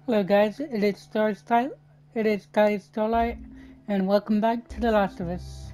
Hello guys, it is Guy Starlight, and welcome back to The Last of Us.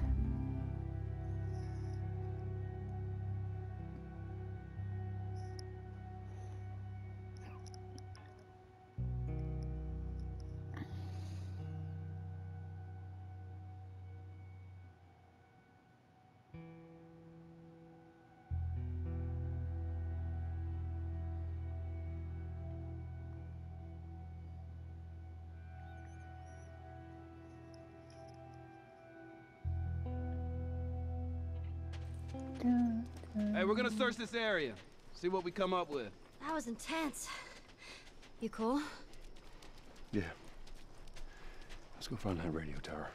Hey, we're gonna search this area. See what we come up with. That was intense. You cool? Yeah. Let's go find that radio tower.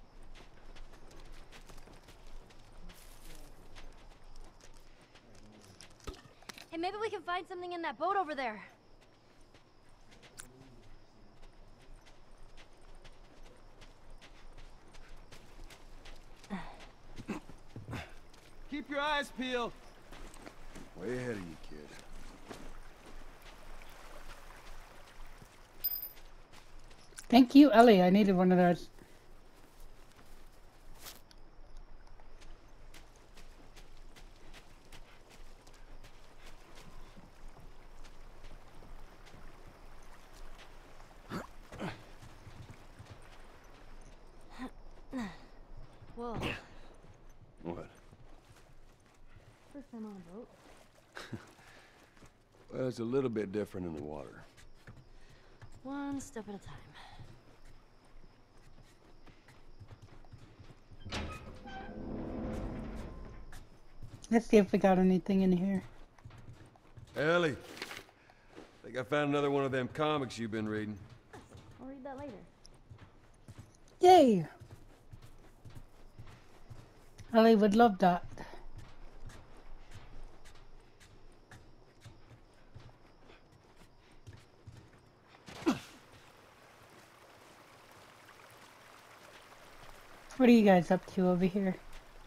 Hey, maybe we can find something in that boat over there. Keep your eyes peeled. Way ahead of you, kid. Thank you, Ellie. I needed one of those. Whoa. What? First time on a boat. Well, it's a little bit different in the water. One step at a time. Let's see if we got anything in here. Ellie, think I found another one of them comics you've been reading. I'll read that later. Yay! Ellie would love that. What are you guys up to over here?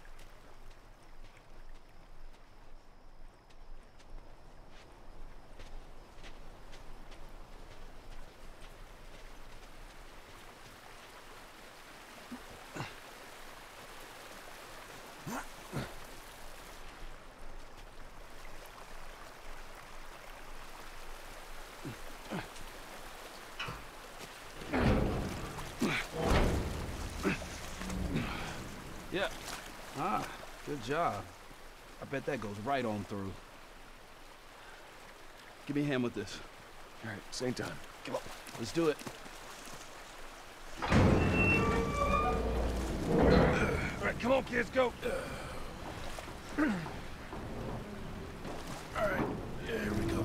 Yeah. Ah, good job. I bet that goes right on through. Give me a hand with this. All right, same time. Come on. Let's do it. All right, come on, kids, go. All right, yeah, here we go.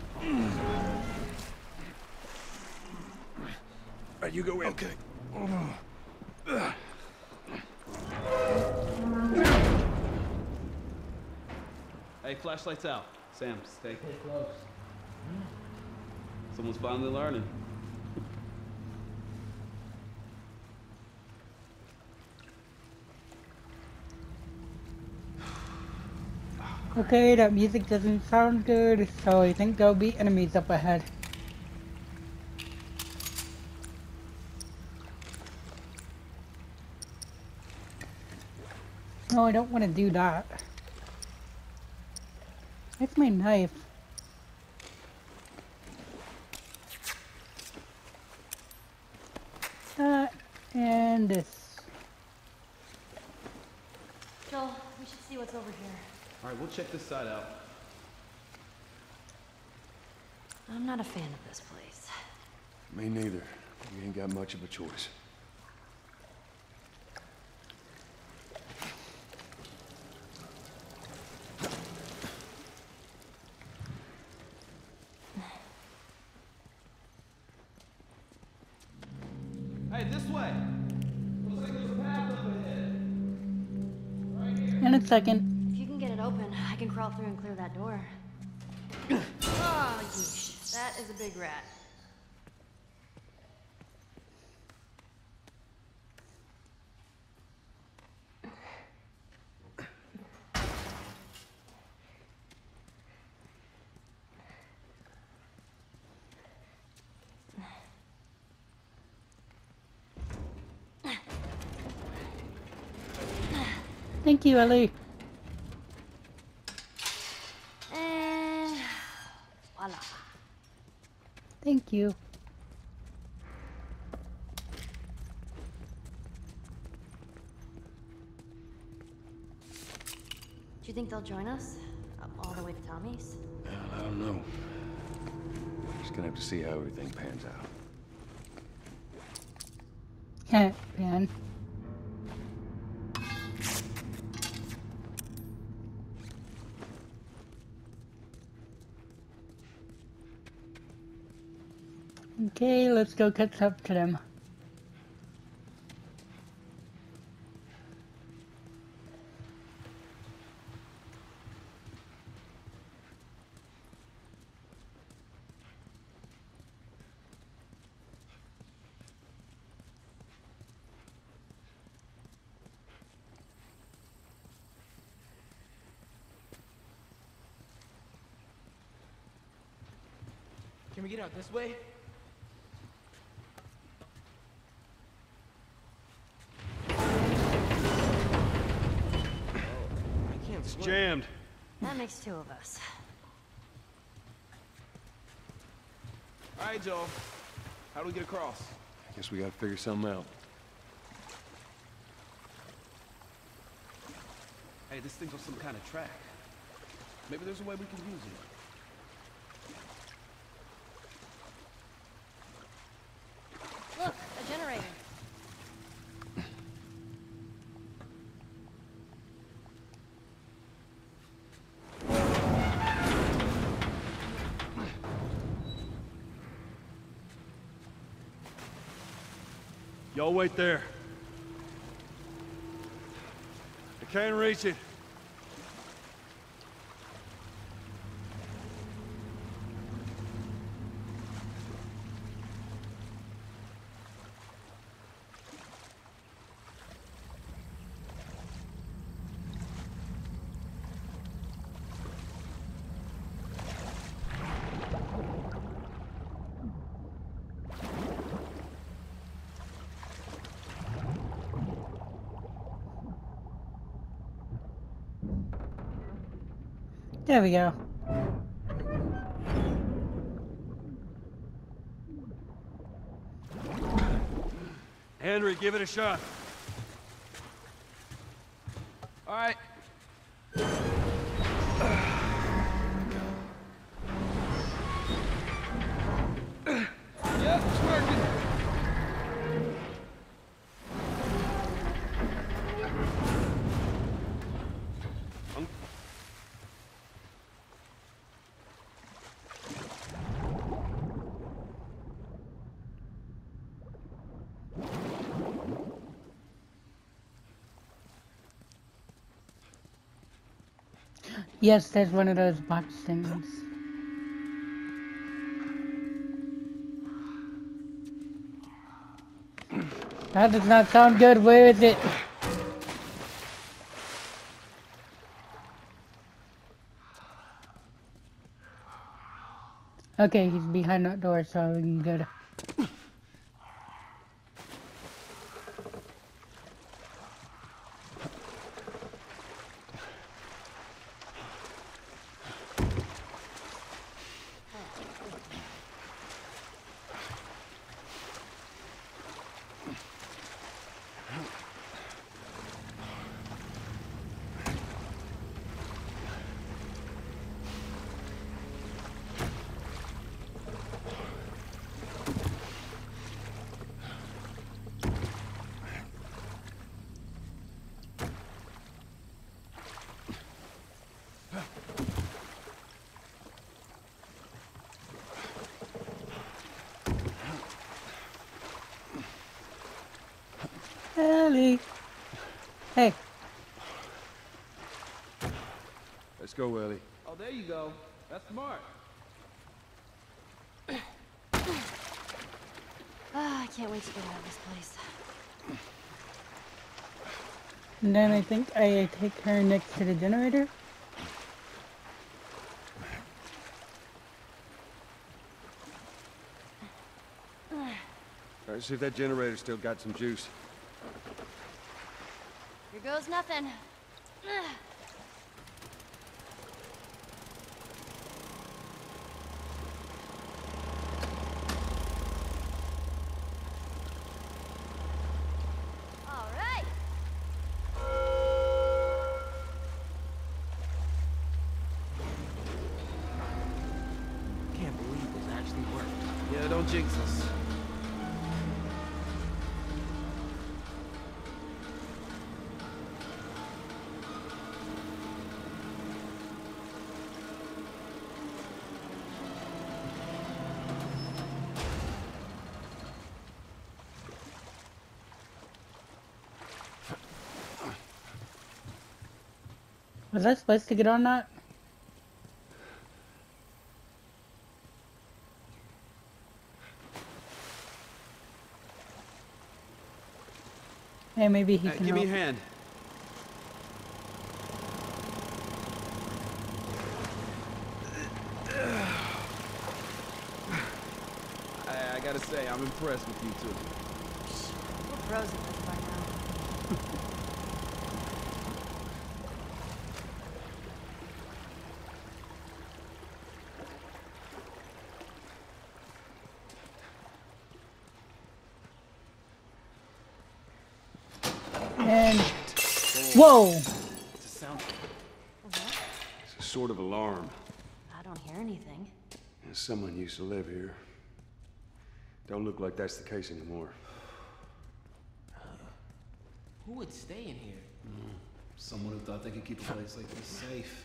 All right, you go in. Okay. Hey, flashlights out. Sam, stay close. Someone's finally learning. Okay, that music doesn't sound good, so I think there'll be enemies up ahead. No, I don't want to do that. That's my knife. That and this. Joel, we should see what's over here. All right, we'll check this side out. I'm not a fan of this place. Me neither. We ain't got much of a choice. Hey, this way. Looks like there's a path up ahead. Right here. In a second. If you can get it open, I can crawl through and clear that door. Oh, yeesh. That is a big rat. Thank you, Ellie. And voila. Thank you. Do you think they'll join us? Up all the way to Tommy's? Well, I don't know. Just gonna have to see how everything pans out. Heh, man. Okay, let's go catch up to them. Can we get out this way? I can't It's swim. jammed. That makes two of us. All right, Joel. How do we get across? I guess we gotta figure something out. Hey, this thing's on some kind of track. Maybe there's a way we can use it. Look, a generator. Y'all wait there. I can't reach it. There we go. Henry, give it a shot. All right. Yep, it's working. Yes, there's one of those box things. That does not sound good. Where is it? Okay, he's behind that door, so we can go to... Ellie! Hey, Let's go, Ellie. Oh, there you go. That's smart. Ah, I can't wait to get out of this place. and then I think I take her next to the generator. All right, see if that generator's still got some juice. Here goes nothing. All right. Can't believe this actually worked. Yeah, don't jinx us. Was I supposed to get on that? Hey, maybe he can Give me help. a hand. I gotta say, I'm impressed with you two. We're pros at this by now. And whoa! It's a sound. Uh-huh. It's a sort of alarm. I don't hear anything. Someone used to live here. Don't look like that's the case anymore. Who would stay in here? Someone who thought they could keep a place like this safe.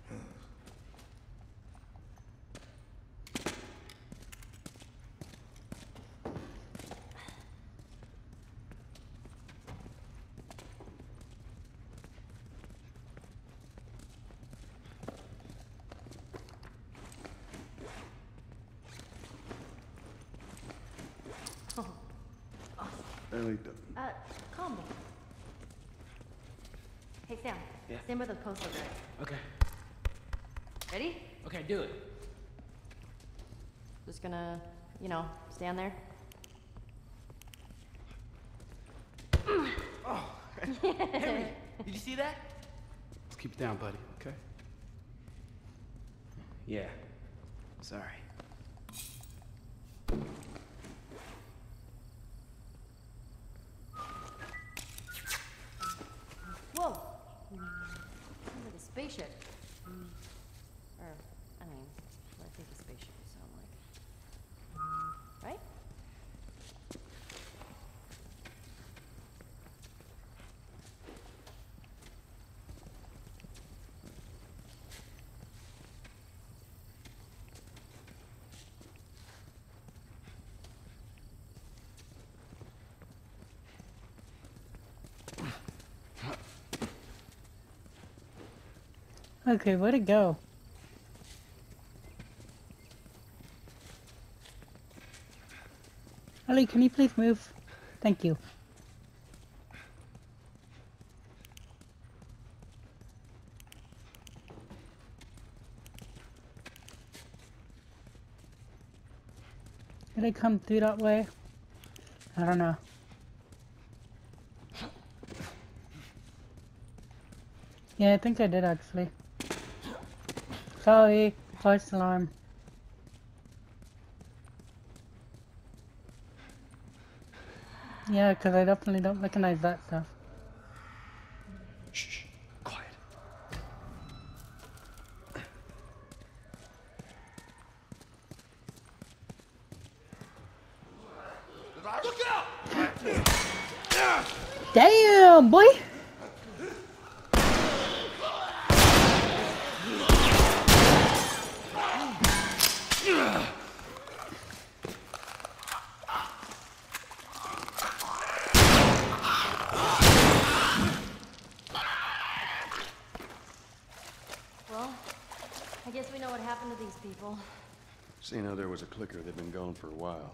Ellie, Calm down. Hey, Sam. Yeah? Stand by the post over there. Okay. Ready? Okay, do it. Just gonna, stand there. Henry, did you see that? Let's keep it down, buddy, okay? Yeah. Sorry. Whoa! Sounds like a spaceship. Or, I mean, what I think a spaceship would sound like. Right? Okay, where'd it go? Ellie, can you please move? Thank you. Did I come through that way? I don't know. Yeah, I think I did actually. Sorry, false alarm. Yeah, because I definitely don't recognize that stuff. shh, quiet. Look out! Damn, boy! Well, I guess we know what happened to these people. Seeing how there was a clicker, they've been gone for a while.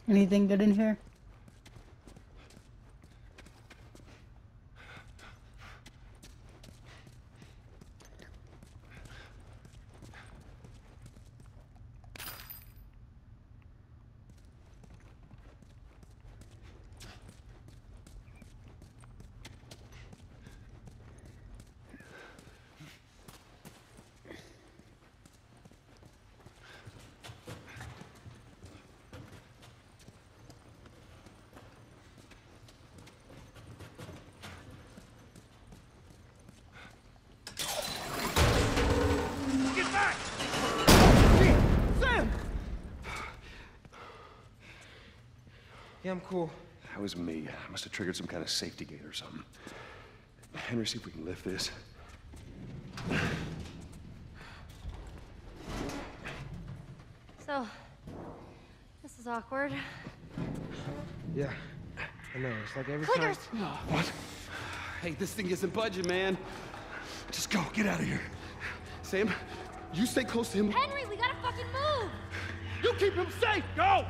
Anything good in here? Get back! Sam! Yeah, I'm cool. That was me. I must have triggered some kind of safety gate or something. Henry, see if we can lift this. So, this is awkward. Yeah, I know. It's like every Clickers! time. What? Hey, this thing isn't budging, man. Just go. Get out of here. Sam, you stay close to him. Henry, we gotta fucking move! You keep him safe. Go!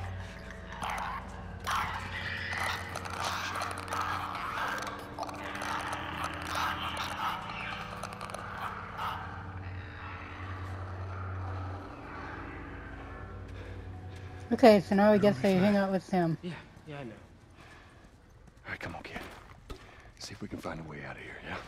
Okay, so now I guess I hang out with Sam. Yeah, I know. All right, come on, kid. See if we can find a way out of here, yeah?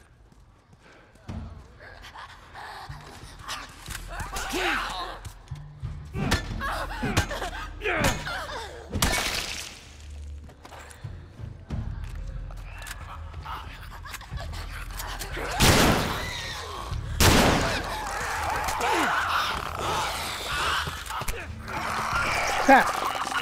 Crap!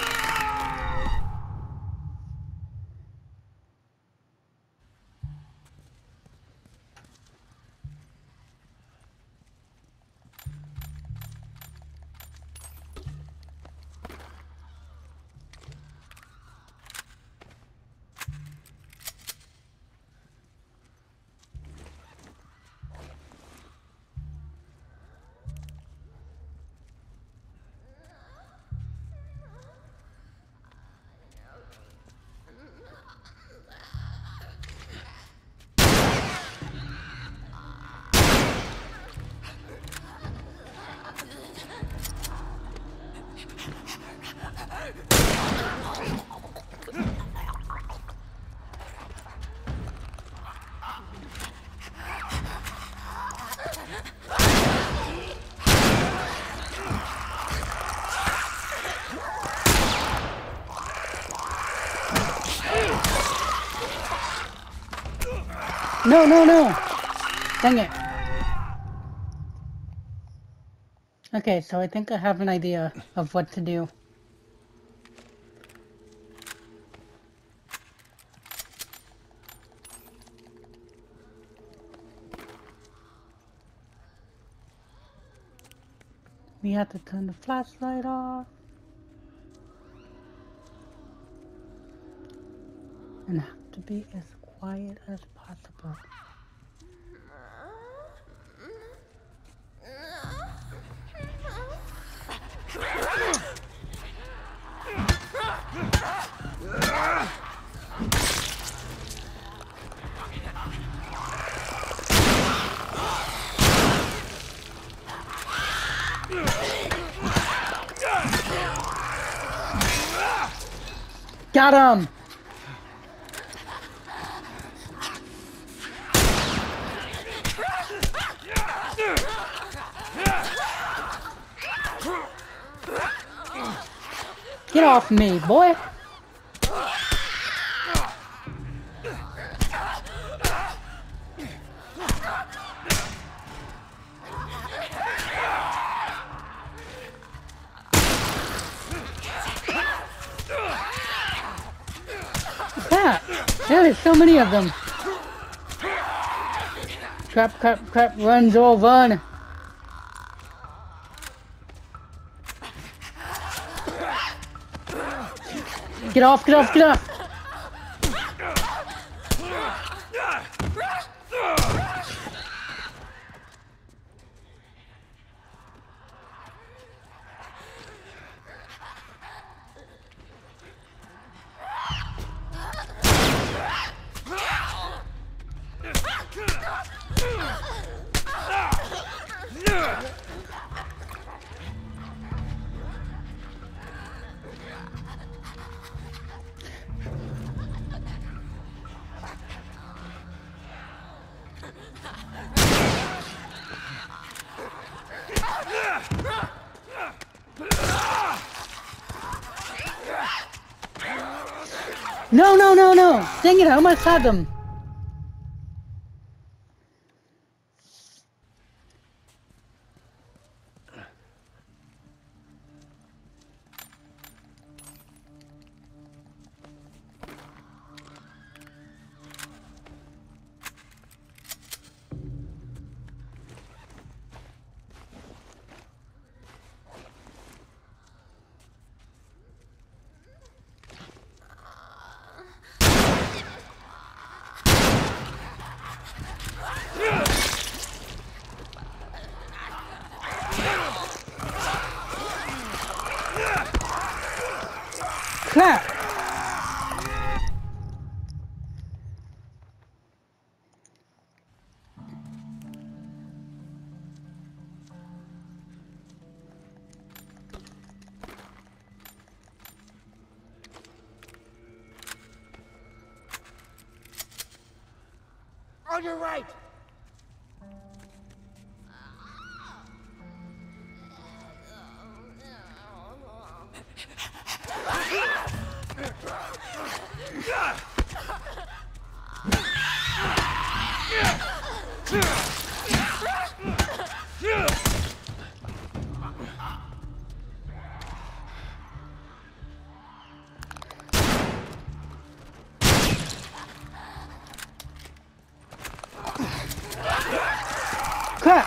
No, no, no! Dang it. Okay, so I think I have an idea of what to do. We have to turn the flashlight off. And have to be as quiet as possible. Got him! Get off me, boy! Crap! There is so many of them! Crap, crap, crap, run, Joel, run! Get off, get off, get off! Dang it, I almost had them. Crap! On your right! Crap!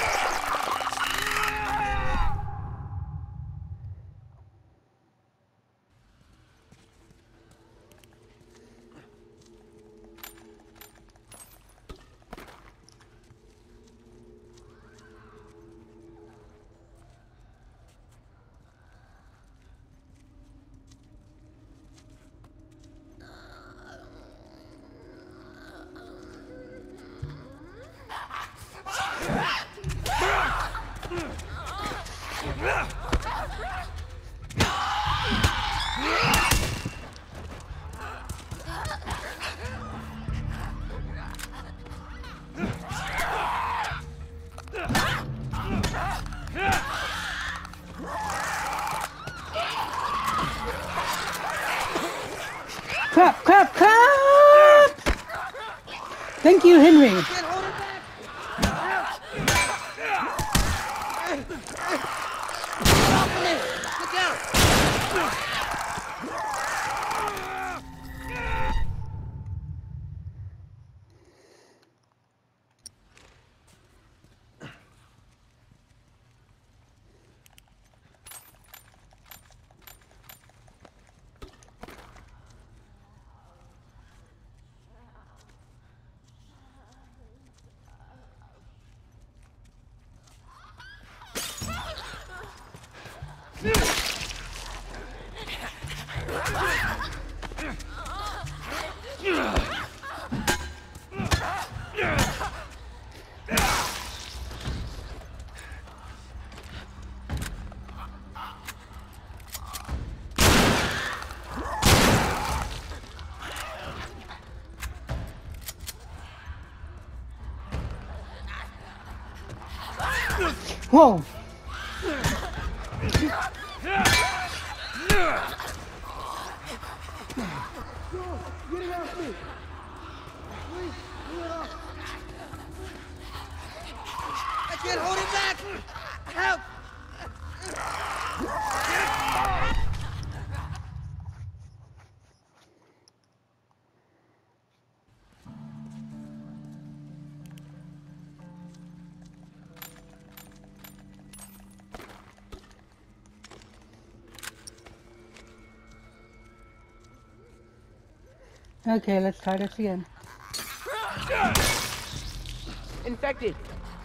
Crap, crap, crap! Thank you, Henry. Whoa! I can't hold it back! Help! Okay, let's try this again. Infected!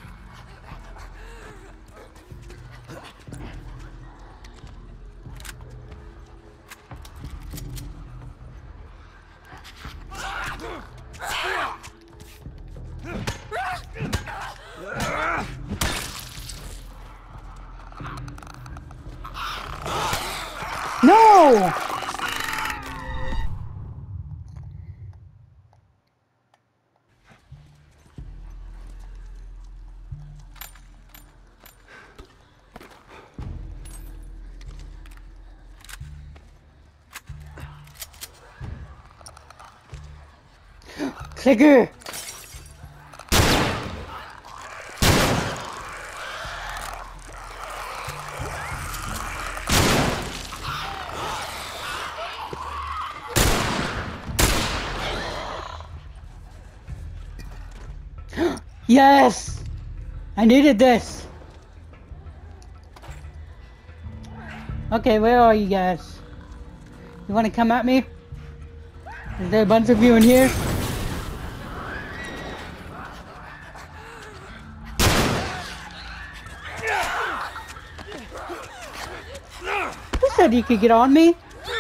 No! Clicker! Yes! I needed this! Okay, where are you guys? You wanna come at me? Is there a bunch of you in here? Who said you could get on me?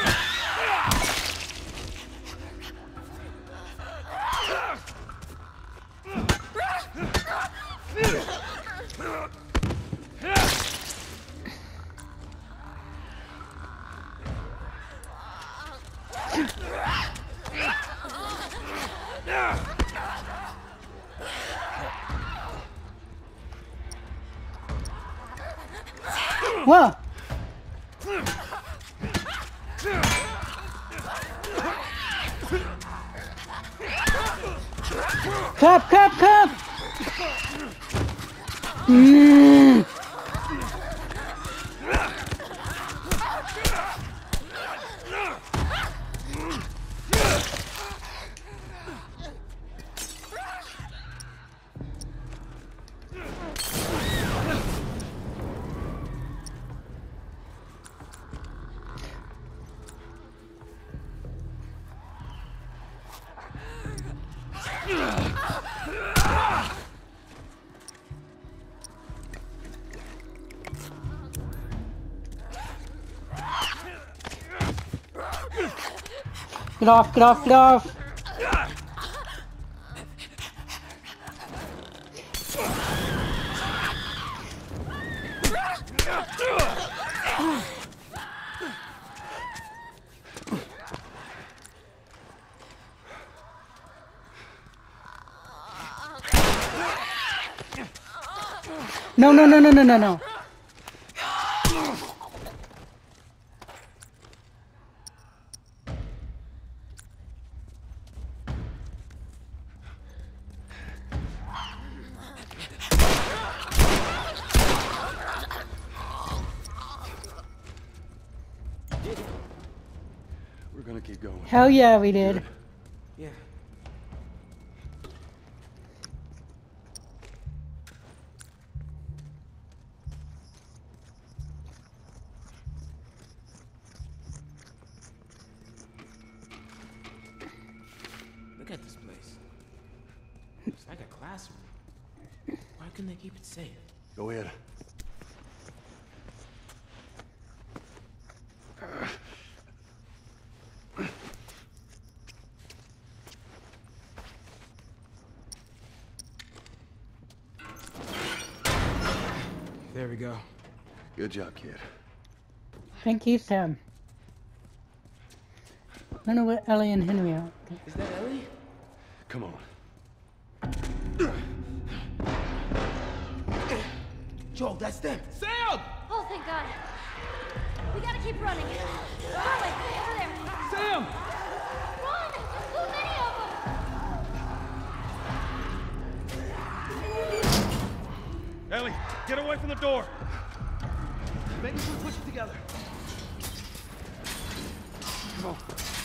Whoa! Cop! Cop! Cop! Get off, get off, get off! No, no, no, no, no, no, no. We're gonna keep going. Hell yeah, we did. Yeah. Look at this place. It's like a classroom. Why couldn't they keep it safe? Go ahead. There we go. Good job, kid. Thank you, Sam. I don't know what Ellie and Henry are. Is that Ellie? Come on. Joel, that's them. Sam! Oh, thank God. We gotta keep running. Charlie, over there. Sam! Run! Too many of them! Ellie, get away from the door. Maybe we'll push it together. Come on.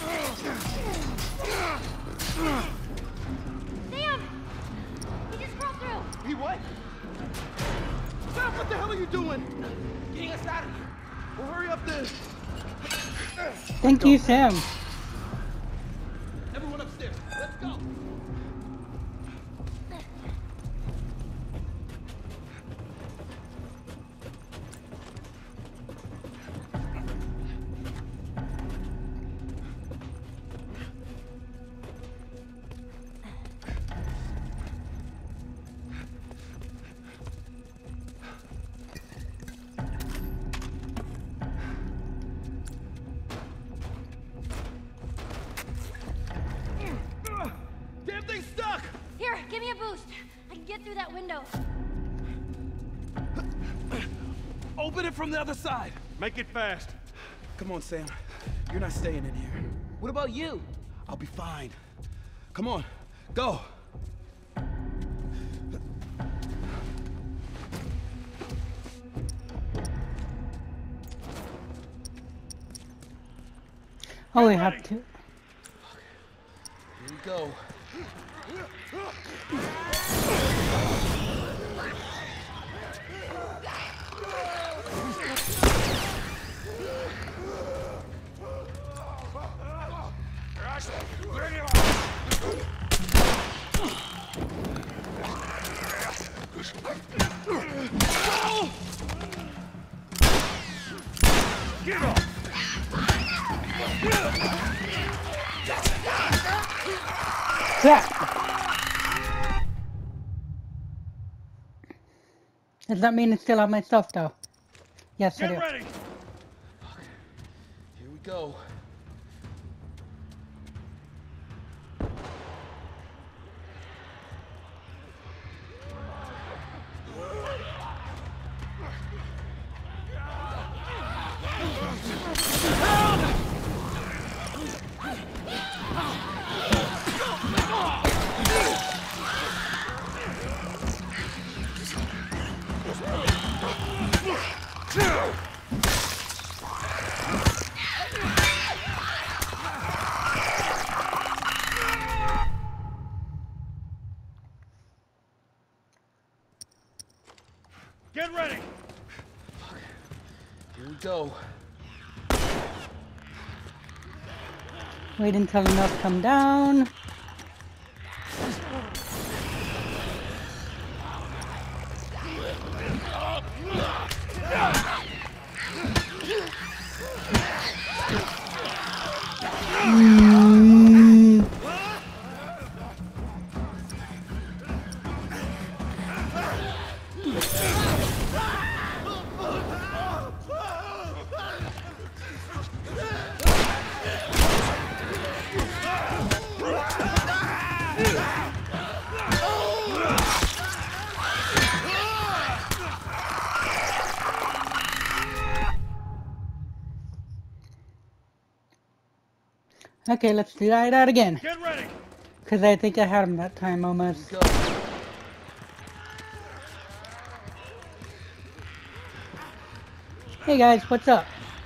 Sam! He just crawled through. He what? Sam, what the hell are you doing? Getting us out of here. Well, hurry up then. Thank you, Sam. Everyone upstairs. Let's go. Damn thing's stuck! Here, give me a boost. I can get through that window. Open it from the other side. Make it fast. Come on, Sam. You're not staying in here. What about you? I'll be fine. Come on. Go! Oh, we have to. Here we go. Crap! Does that mean I still have my stuff though? Yes, I do. Get ready! Here we go. Get ready! Here we go. Wait until enough come down. Okay, let's try that again. Get ready! Because I think I had him that time almost. Go. Hey guys, what's up?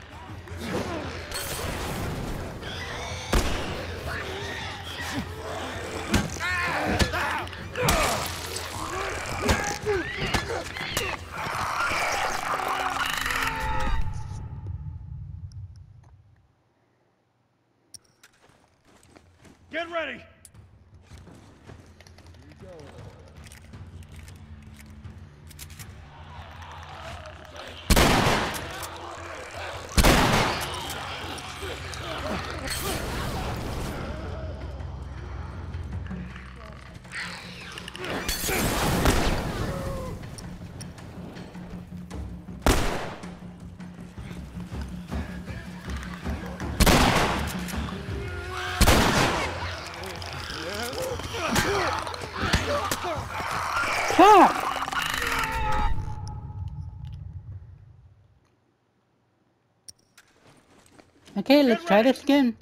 Get ready! Ah! Okay, let's try this again.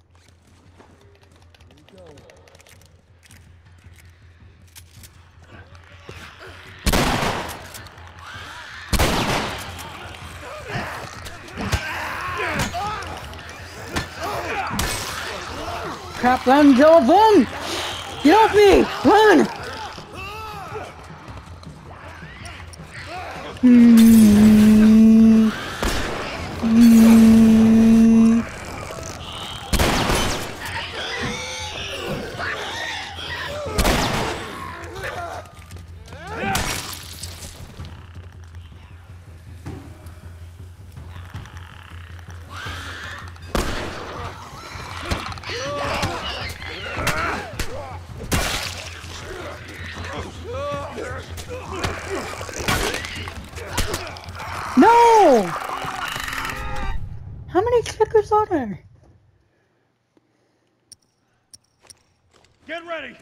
Crap, run, Joe, run! Get off me! Run! No! How many clickers are there? Get ready!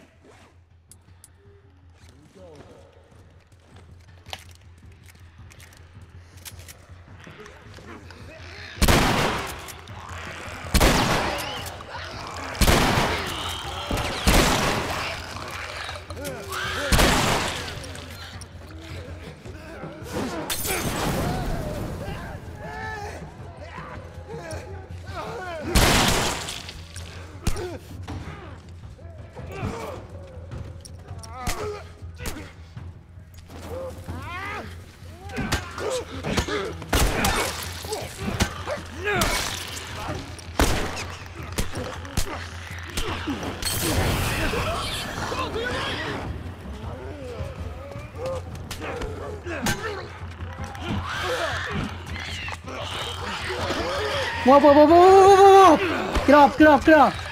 Whoa, whoa, whoa, whoa, whoa, whoa, whoa! Get off, get off, get off!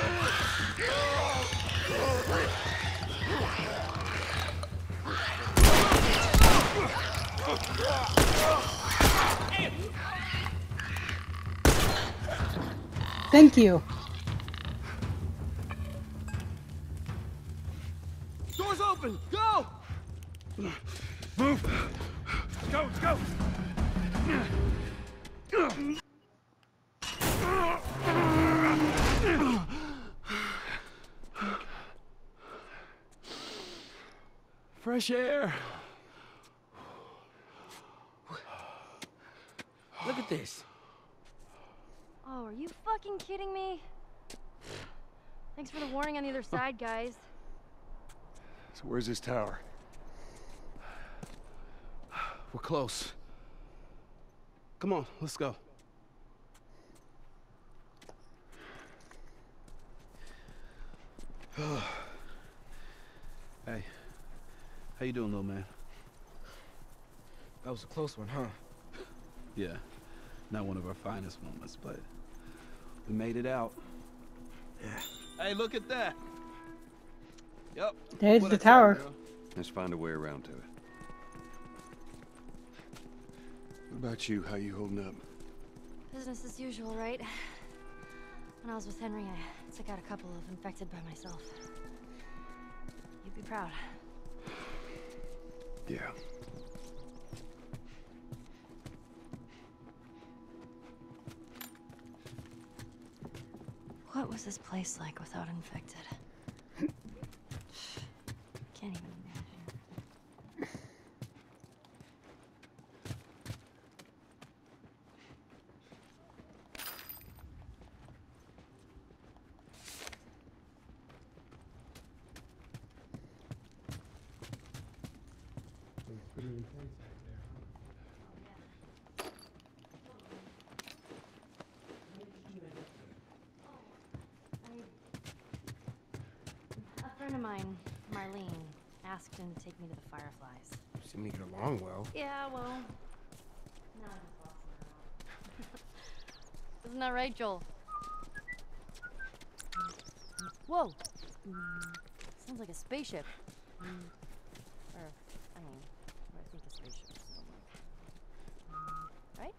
Thank you. Door's open! Go! Move! Go, go! Fresh air. Look at this. Oh, are you fucking kidding me? Thanks for the warning on the other side, guys. So where's this tower? We're close. Come on, let's go. Hey, how you doing, little man? That was a close one, huh? Yeah, not one of our finest moments, but we made it out. Yeah. Hey, look at that. Yep. There's What the I said, tower. girl. Let's find a way around to it. What about you? How you holding up? Business as usual, right? When I was with Henry, I took out a couple of infected by myself. You'd be proud. Yeah. What was this place like without infected? Can't even imagine. A friend of mine, Marlene, asked him to take me to the Fireflies. Seem to get along well. Yeah, well, now I'm just bossing around. Isn't that right, Joel? Whoa! Sounds like a spaceship. Or, I mean, what I think a spaceship sounds like. Right?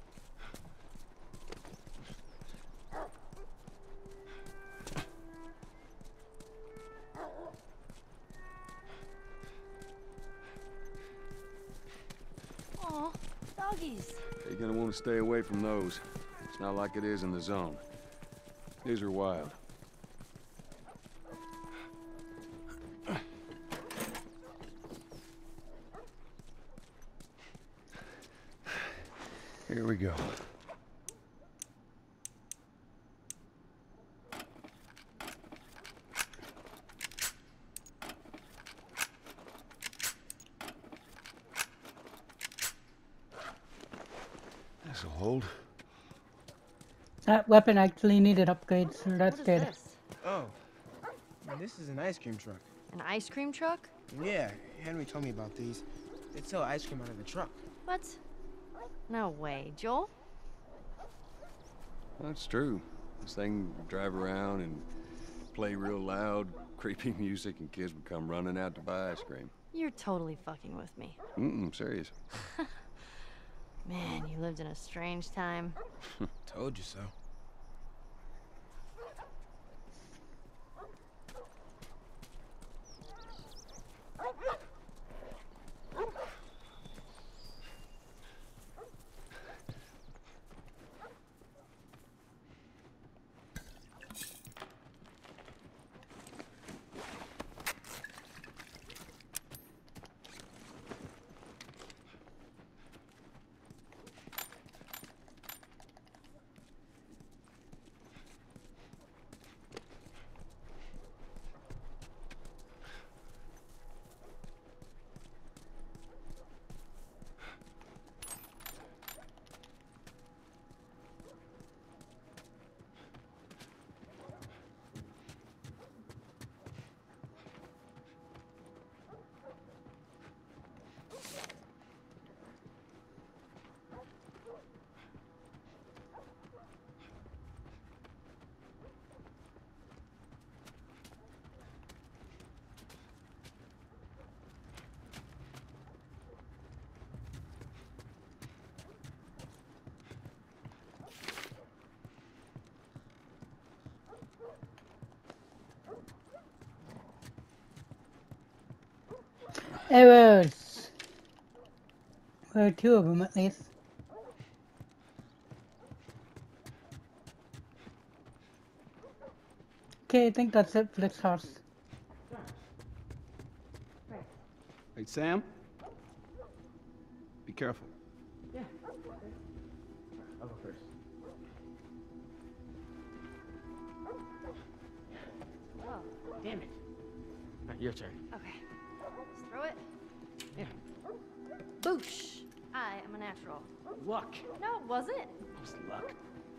Aw, doggies. You're gonna want to stay away from those. It's not like it is in the zone. These are wild. Here we go. This'll hold. That weapon actually needed upgrades, so that's What is good. this? Oh. This is an ice cream truck. An ice cream truck? Yeah, Henry told me about these. They sell ice cream out of the truck. What? No way, Joel? That's true. This thing would drive around and play real loud, creepy music, and kids would come running out to buy ice cream. You're totally fucking with me. Serious. Man, you lived in a strange time. Told you so. Arrows. Or two of them at least. Okay, I think that's it for this house. Hey, Sam? Be careful. Yeah. I'll go first. Whoa. Damn it. Alright, your turn. Okay. Just throw it. Yeah. Boosh. I am a natural. Luck. No, it wasn't. That was luck.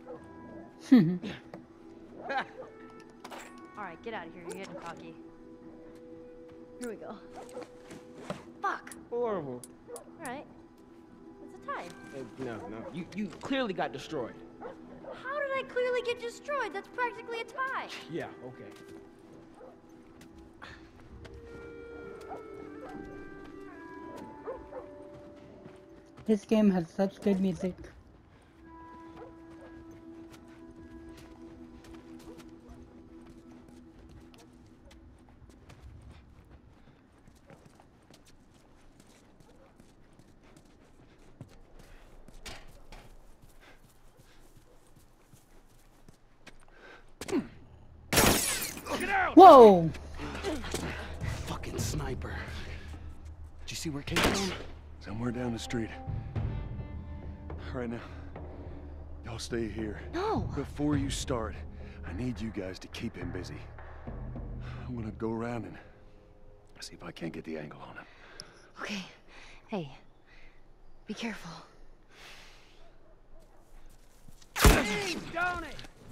Alright, get out of here. You're getting cocky. Here we go. Fuck. Horrible. Alright. It's a tie. No. You clearly got destroyed. How did I clearly get destroyed? That's practically a tie. Yeah, okay. This game has such good music. Whoa! Fucking sniper. Did you see where it came from? Somewhere down the street. All right, now. Y'all stay here. No. Before you start, I need you guys to keep him busy. I'm gonna go around and see if I can't get the angle on him. Okay. Hey. Be careful. Don't it?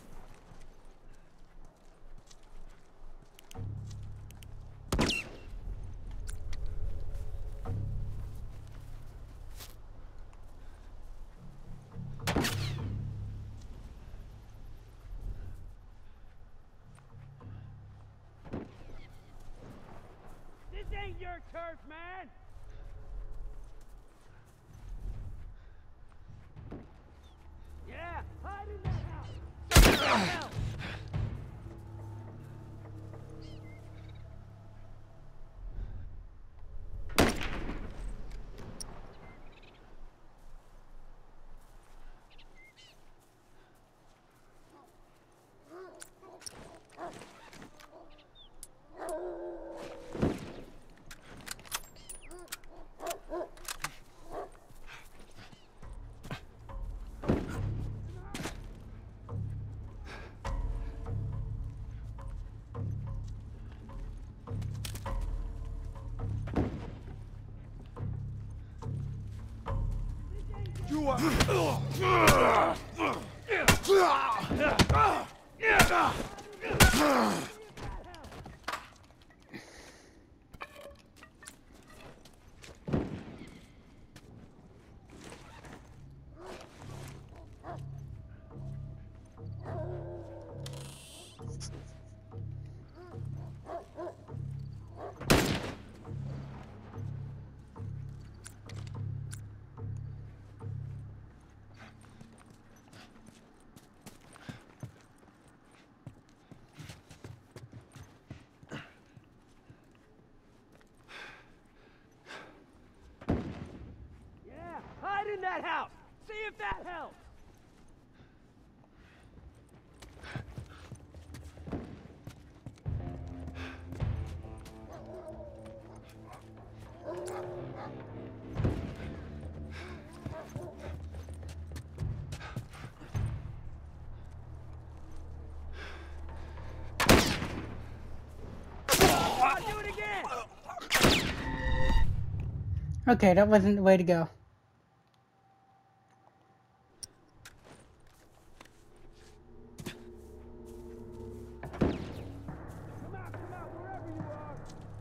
This ain't your turf, man! Yeah, hide in that house! You are... Yeah, hide in that house! See if that helps! I'll do it again! Okay, that wasn't the way to go. Come out, wherever you are!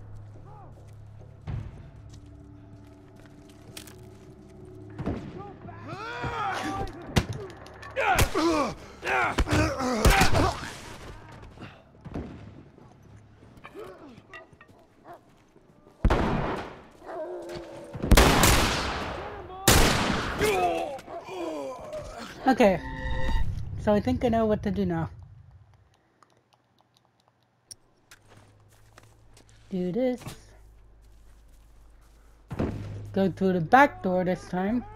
Okay, so I think I know what to do now. Do this. go through the back door this time.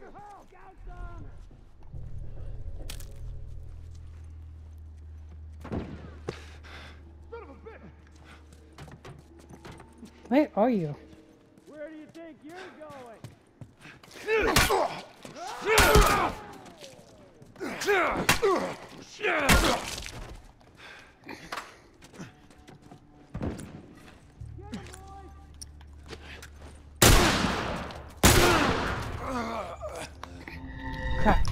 Where are you? Where do you think you're going? Crap.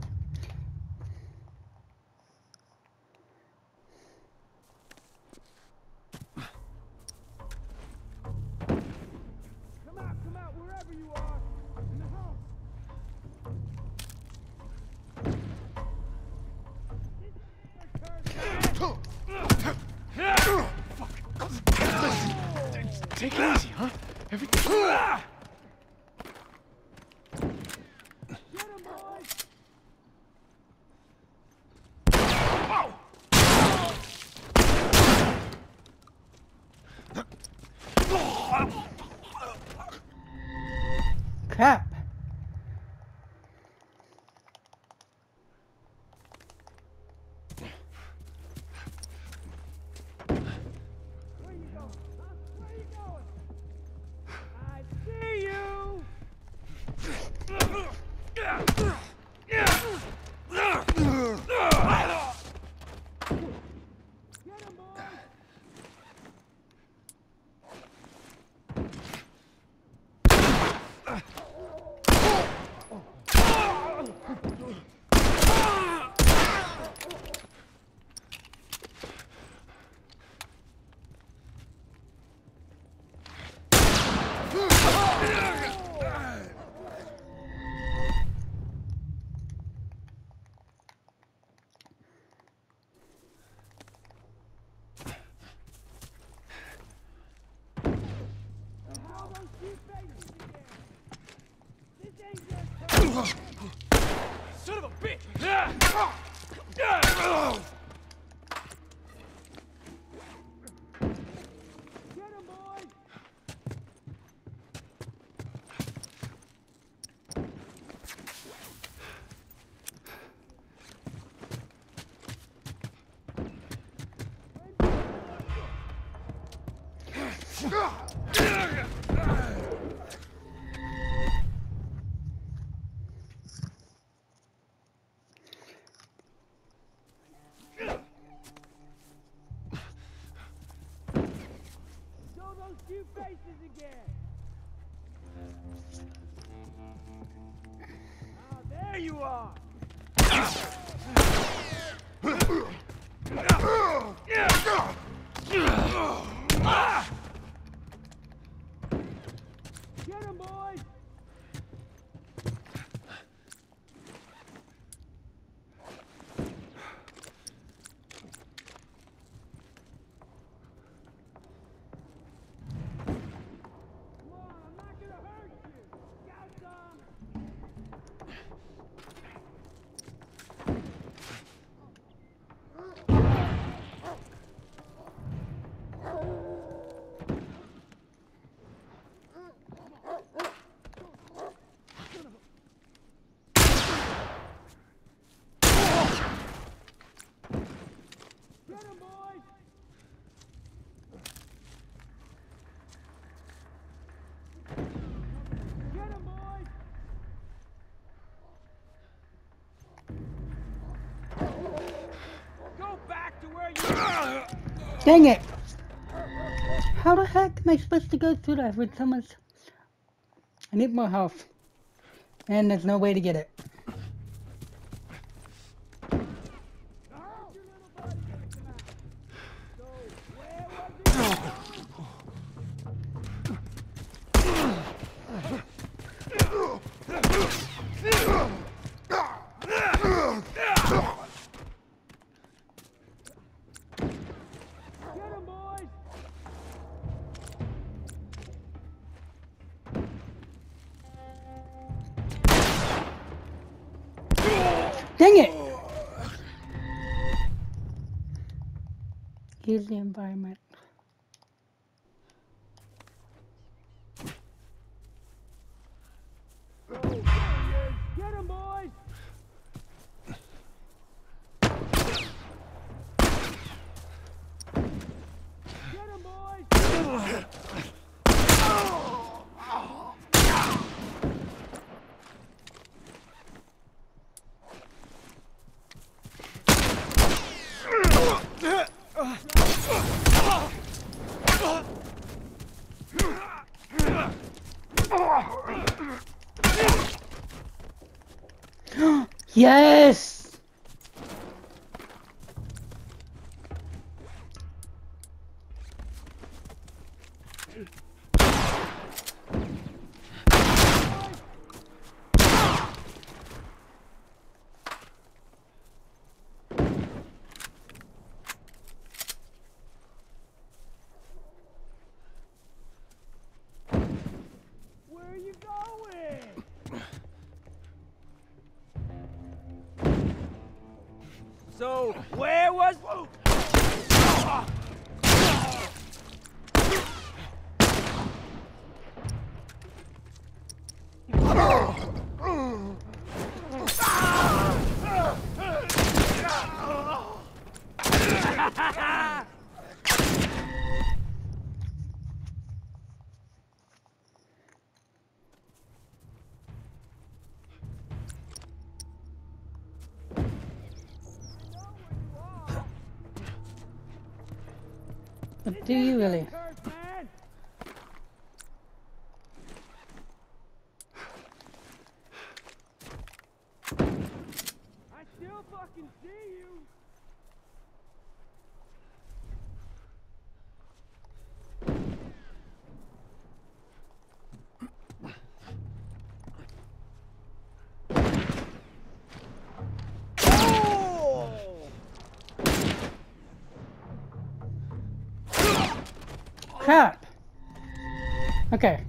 Come out, wherever you are. In the house. Take it easy, huh? Everything. Get him, boys! Crap. Where you going? Huh? Where you going? I see you! Get him, boys! How those two faces again? This ain't your turn! Son of a bitch! Get him, boys! Show those two faces again! Ah, there you are! Get him, boys! Come on, I'm not gonna hurt you! Got some! Get him, boys! Get him, boys! Go back to where you were! Dang it! How the heck am I supposed to go through that with someone's... I need more health. And there's no way to get it. How's your little buddy gonna come out? So, where was he? Get him, boys! Dang it! Here's the environment. Yes! Where are you going? So, where was... But do you really? Curse, man! I still fucking see you! Crap! Okay.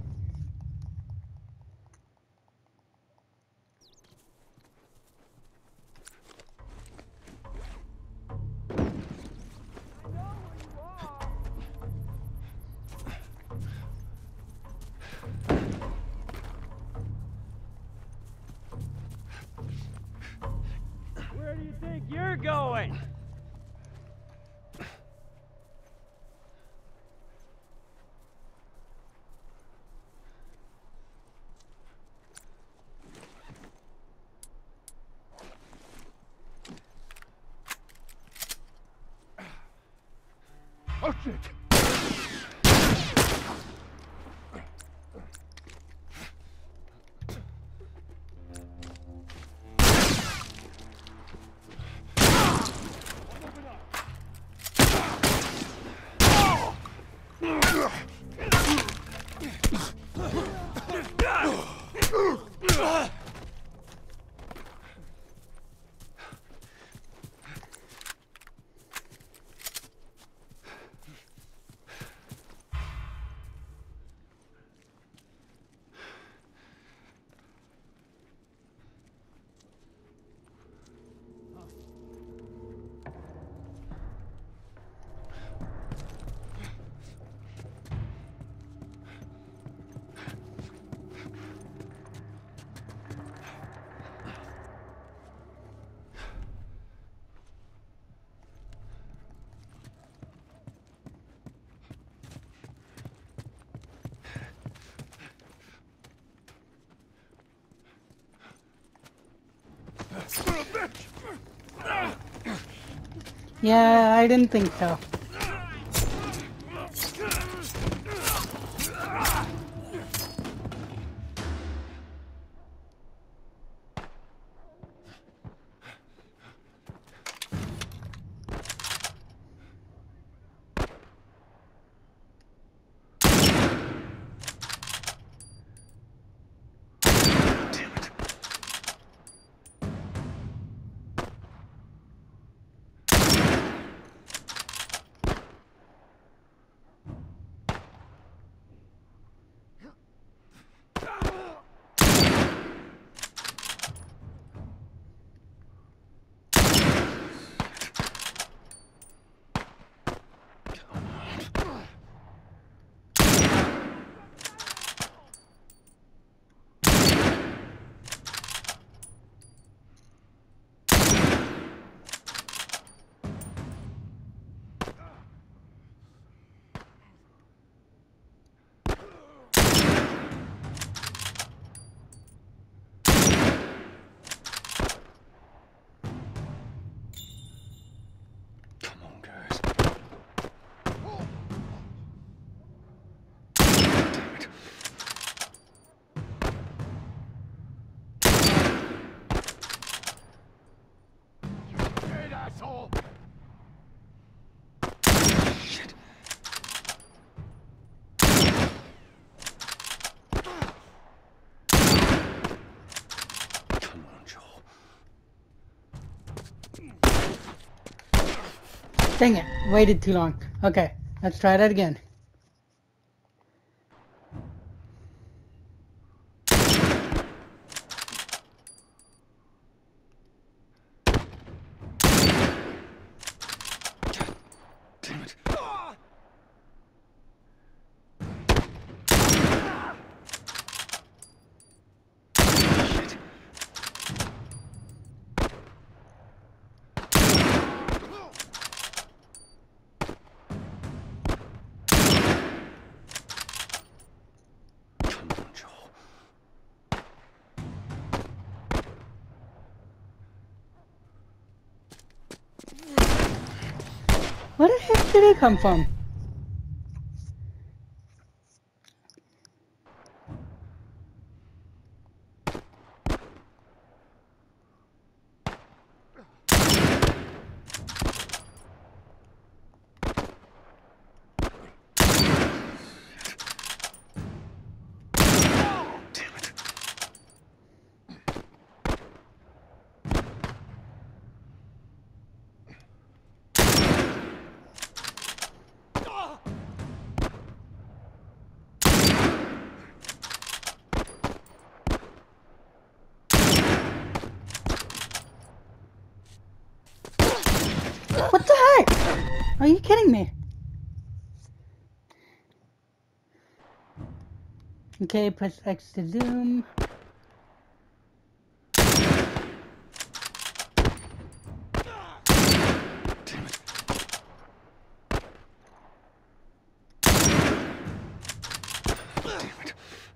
Where do you think you're going? Oh shit! Yeah, I didn't think so. Dang it, waited too long. Okay, let's try that again. Damn it. Shit. Come on, Joel. Where the heck did he come from? Damn it. What the heck? Are you kidding me? Okay, press X to zoom. Damn it. Damn it.